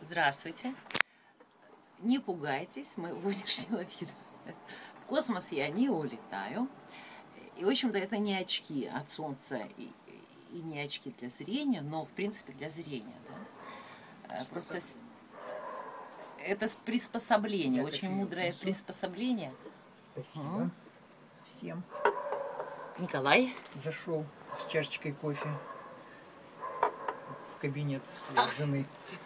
Здравствуйте. Не пугайтесь моего внешнего вида. В космос я не улетаю. И, в общем-то, это не очки от солнца и не очки для зрения, но, в принципе, для зрения. Да? Просто это приспособление, очень мудрое приспособление. Спасибо всем. Николай Зашел с чашечкой кофе в кабинет своей жены.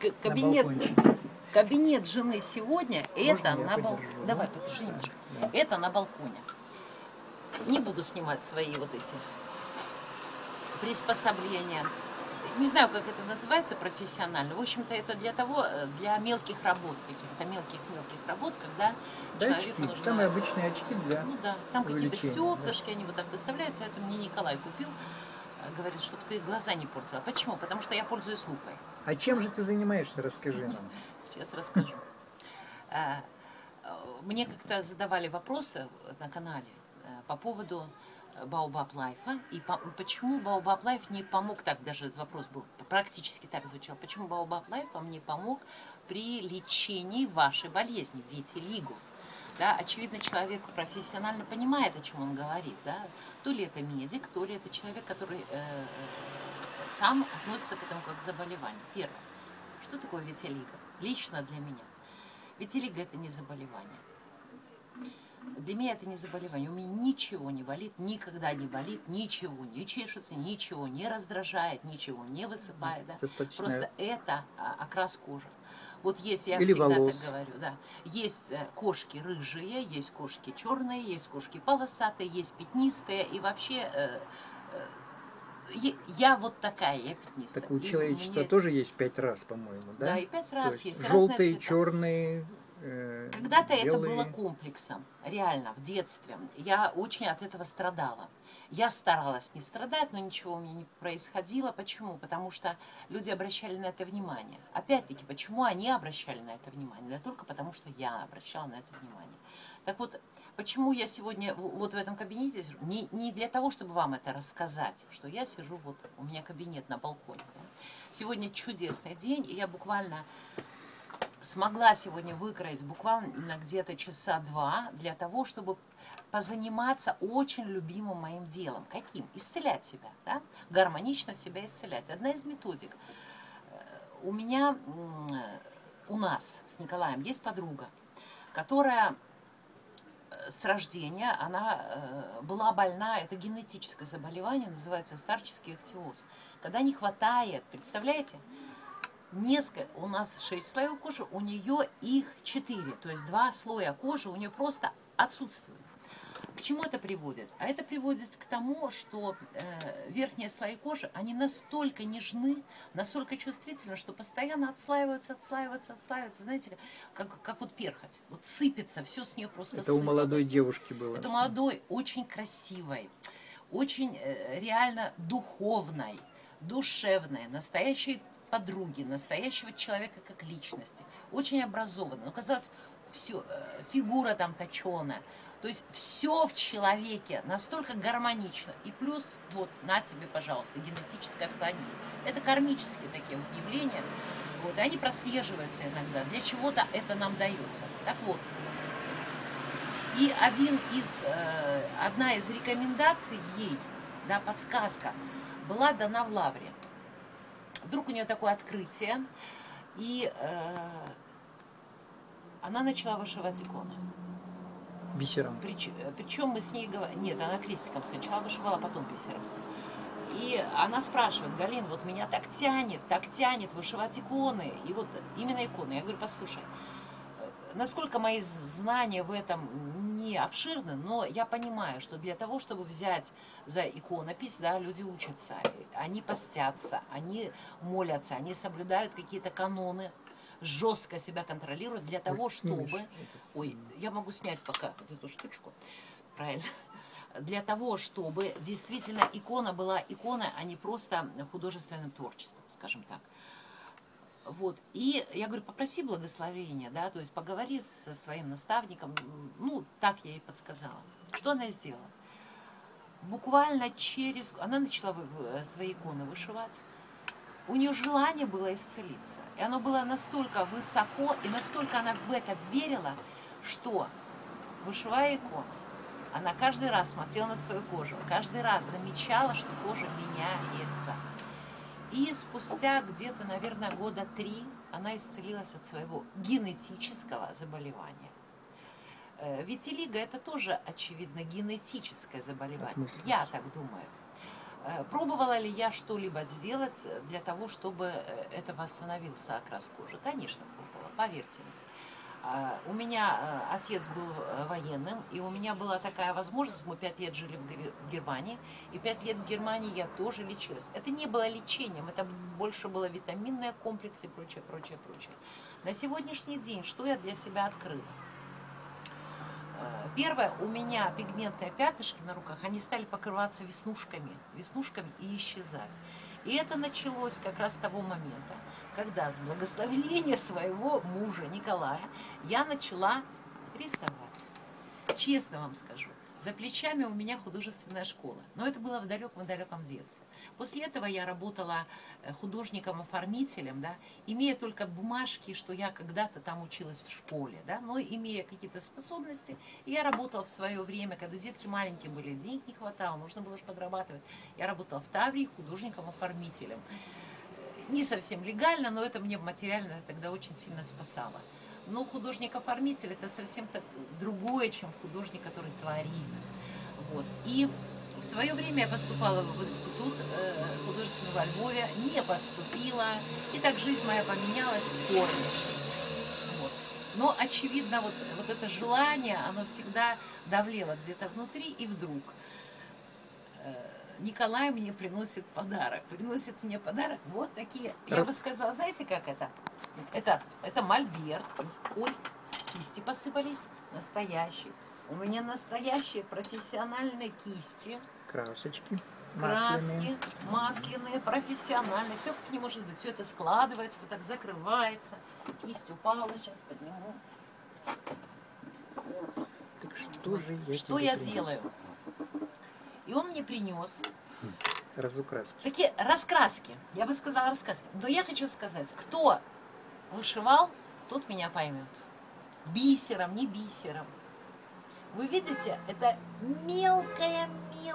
Кабинет жены сегодня это на балконе. Давай, да? подержи немножко. Да. Это на балконе. Не буду снимать свои вот эти приспособления. Не знаю, как это называется профессионально. В общем-то, это для мелких работ, каких-то мелких работ, когда человеку нужно... Самые обычные очки для там какие-то стеклышки, да. Они вот так выставляются. Это мне Николай купил. Говорит, чтобы ты глаза не портила. Почему? Потому что я пользуюсь лупой. А чем же ты занимаешься? Расскажи нам. Сейчас расскажу. Мне как-то задавали вопросы на канале по поводу Baobab Life. И почему Baobab Life не помог, так даже этот вопрос был, практически так звучал, почему Baobab Life вам не помог при лечении вашей болезни, витилиго? Да, очевидно, человек профессионально понимает, о чем он говорит. Да? То ли это медик, то ли это человек, который сам относится к этому как к заболеванию. Первое. Что такое витилиго? Лично для меня. Витилиго – это не заболевание. Для меня это не заболевание. У меня ничего не болит, никогда не болит, ничего не чешется, ничего не раздражает, ничего не высыпает. Да? Просто это окрас кожи. Вот есть, я всегда так говорю, да, есть кошки рыжие, есть кошки черные, есть кошки полосатые, есть пятнистые, и вообще я вот такая, я пятнистая. Так у человечества тоже есть 5 раз, по-моему, да? Да, и 5 раз есть желтые, черные, когда-то это было комплексом, реально, в детстве. Я очень от этого страдала. Я старалась не страдать, но ничего у меня не происходило. Почему? Потому что люди обращали на это внимание. Опять-таки, почему они обращали на это внимание? Да только потому, что я обращала на это внимание. Так вот, почему я сегодня вот в этом кабинете сижу? Не для того, чтобы вам это рассказать, что я сижу, вот у меня кабинет на балконе. Да? Сегодня чудесный день, и я буквально смогла сегодня выкроить буквально где-то часа 2 для того, чтобы позаниматься очень любимым моим делом. Каким? Исцелять себя, да? Гармонично себя исцелять. Одна из методик. У нас с Николаем есть подруга, которая с рождения, она была больна, это генетическое заболевание, называется старческий ихтиоз. Когда не хватает, представляете, у нас 6 слоев кожи, у нее их 4, то есть 2 слоя кожи у нее просто отсутствуют. К чему это приводит? А это приводит к тому, что верхние слои кожи, они настолько нежны, настолько чувствительны, что постоянно отслаиваются. Знаете, как вот перхоть. Вот сыпется, все с нее просто сыпалось. Это у молодой девушки было. Это у молодой, очень красивой, очень реально духовной, душевной, настоящей подруги, настоящего человека как личности. Очень образованной. Но казалось, все, фигура там точеная. То есть все в человеке настолько гармонично. И плюс, вот, на тебе, пожалуйста, генетическое отклонение. Это кармические такие вот явления. Вот, и они прослеживаются иногда. Для чего-то это нам дается. Так вот. И одна из рекомендаций ей, да, подсказка, была дана в Лавре. Вдруг у нее такое открытие. И она начала вышивать иконы. Бисером. Причем мы с ней говорим... Нет, она крестиком сначала вышивала, а потом бисером стала. И она спрашивает: Галин, вот меня так тянет вышивать иконы. И вот именно иконы. Я говорю: послушай, насколько мои знания в этом не обширны, но я понимаю, что для того, чтобы взять за иконопись, да, люди учатся. Они постятся, они молятся, они соблюдают какие-то каноны, жестко себя контролируют для того, чтобы... Ой, я могу снять пока эту штучку. Правильно. Для того, чтобы действительно икона была иконой, а не просто художественным творчеством, скажем так. Вот. И я говорю: попроси благословения, да, то есть поговори со своим наставником. Ну, так я ей подсказала. Что она сделала? Буквально она начала свои иконы вышивать. у нее желание было исцелиться. И оно было настолько высоко, и настолько она в это верила, что, вышивая икону, она каждый раз смотрела на свою кожу, каждый раз замечала, что кожа меняется. И спустя где-то, наверное, года 3 она исцелилась от своего генетического заболевания. Витилиго – это тоже, очевидно, генетическое заболевание. Я так думаю. Пробовала ли я что-либо сделать для того, чтобы это восстановился окрас кожи? Конечно, пробовала, поверьте мне. У меня отец был военным, и у меня была такая возможность, мы 5 лет жили в Германии, и 5 лет в Германии я тоже лечилась. Это не было лечением, это больше было витаминные комплексы и прочее, прочее, прочее. На сегодняшний день что я для себя открыла? Первое, у меня пигментные пятышки на руках, они стали покрываться веснушками и исчезать. И это началось как раз с того момента, когда с благословения своего мужа Николая я начала рисовать. Честно вам скажу, за плечами у меня художественная школа, но это было в далеком детстве. После этого я работала художником-оформителем, да, имея только бумажки, что я когда-то там училась в школе, да, но имея какие-то способности. И я работала в свое время, когда детки маленькие были, денег не хватало, нужно было же подрабатывать. Я работала в Таврии художником-оформителем. Не совсем легально, но это мне материально тогда очень сильно спасало. Но художник-оформитель это совсем так другое, чем художник, который творит. Вот. И в свое время я поступала в институт художественного во Львове, не поступила, и так жизнь моя поменялась в корне. Вот. Но, очевидно, вот это желание, оно всегда давлело где-то внутри, и вдруг Николай мне приносит мне подарок, вот такие, я бы сказала, знаете, как это? Это мольберт. Ой, кисти посыпались. Настоящие. У меня настоящие профессиональные кисти. Красочки. Краски, масляные, профессиональные. Все как не может быть. Все это складывается, вот так закрывается. Кисть упала, сейчас подниму. Так что же я Что я делаю? И он мне принес разукраски. такие раскраски. Я бы сказала раскраски. Но я хочу сказать, кто вышивал, тот меня поймет. Бисером, не бисером. Вы видите, это мелкая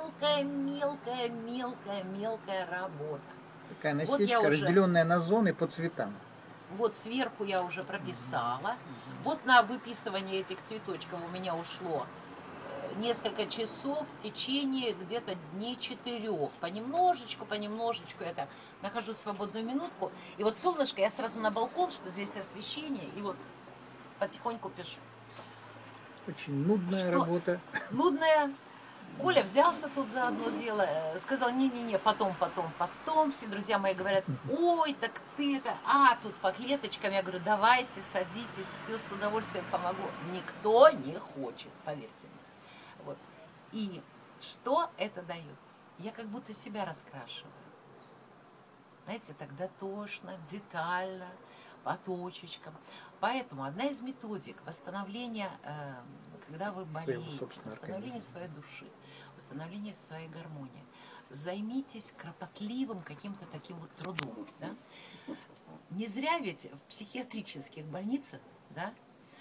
работа. Такая насечка, вот разделенная на зоны по цветам. Вот сверху я уже прописала. Вот на выписывание этих цветочков у меня ушло несколько часов в течение где-то дней 4. Понемножечку я так нахожу свободную минутку. И вот солнышко, я сразу на балкон, что здесь освещение, и вот потихоньку пишу. Очень нудная работа. Нудная. Коля взялся тут за одно дело, сказал, не-не-не, потом. Все друзья мои говорят, ой, так ты это, тут по клеточкам. Я говорю, давайте, садитесь, все с удовольствием помогу. Никто не хочет, поверьте мне. Вот. И что это дает? Я как будто себя раскрашиваю. Знаете, тогда тошно, детально, по точечкам. Поэтому одна из методик восстановления, когда вы болеете, восстановление своей души, восстановление своей гармонии, займитесь кропотливым каким-то таким вот трудом. Да? Не зря ведь в психиатрических больницах, да,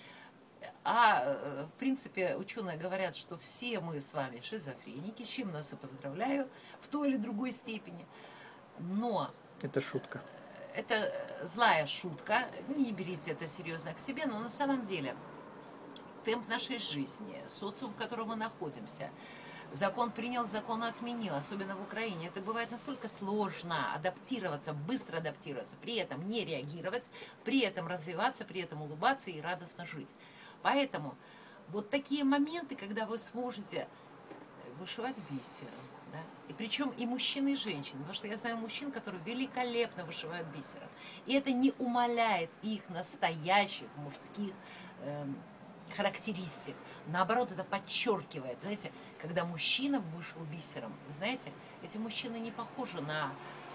в принципе, ученые говорят, что все мы с вами шизофреники, с чем нас и поздравляю в той или другой степени. Но это шутка. Это злая шутка, не берите это серьезно к себе, но на самом деле темп нашей жизни, социум, в котором мы находимся, закон принял, закон отменил, особенно в Украине. Это бывает настолько сложно адаптироваться, быстро адаптироваться, при этом не реагировать, при этом развиваться, при этом улыбаться и радостно жить. Поэтому вот такие моменты, когда вы сможете вышивать бисером, да? И причем и мужчин, и женщин, потому что я знаю мужчин, которые великолепно вышивают бисером. И это не умаляет их настоящих мужских характеристик. Наоборот, это подчеркивает. Знаете, когда мужчина вышил бисером, вы знаете, эти мужчины не похожи на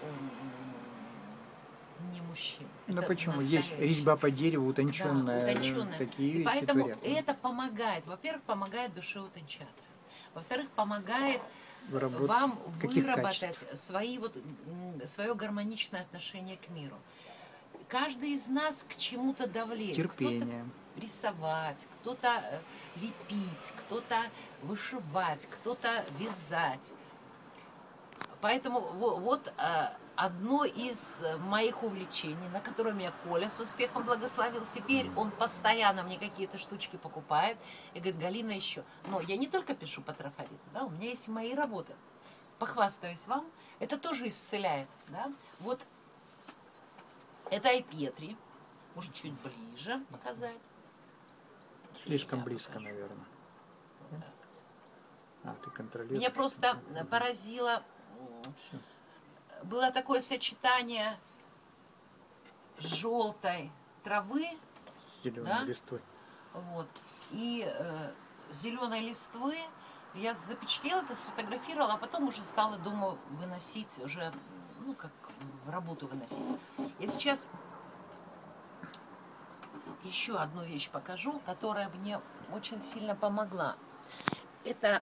не мужчин. Ну почему? Есть резьба по дереву, утонченная. Да, утонченная. Такие вещи. И поэтому это помогает. Во-первых, помогает душе утончаться. Во-вторых, помогает вам каких выработать качеств? свое гармоничное отношение к миру. Каждый из нас к чему-то давлеет. Терпение. Кто-то рисовать, кто-то лепить, кто-то вышивать, кто-то вязать. Поэтому вот одно из моих увлечений, на которое меня Коля с успехом благословил. Теперь он постоянно мне какие-то штучки покупает и говорит: Галина, еще. Но я не только пишу по трафарету, да, у меня есть и мои работы. Похвастаюсь вам, это тоже исцеляет. Да? Вот это Айпетри. Может, чуть ближе показать. Слишком Я близко, покажу. наверное. Вот так. Ты контролируешь. Меня просто поразило. Всё. Было такое сочетание желтой травы, С зеленой да? листвой. Вот, и зеленой листвы. Я запечатлела это, сфотографировала, а потом уже стала, думаю, выносить уже, ну, как в работу выносить. Я сейчас еще одну вещь покажу, которая мне очень сильно помогла. Это